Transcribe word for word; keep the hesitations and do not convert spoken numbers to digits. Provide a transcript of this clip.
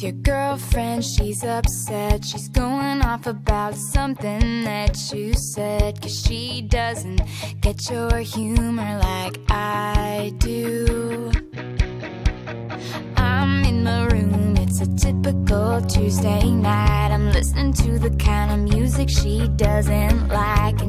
Your girlfriend, she's upset. She's going off about something that you said, 'cause she doesn't get your humor like I do. I'm in my room, it's a typical Tuesday night. I'm listening to the kind of music she doesn't like,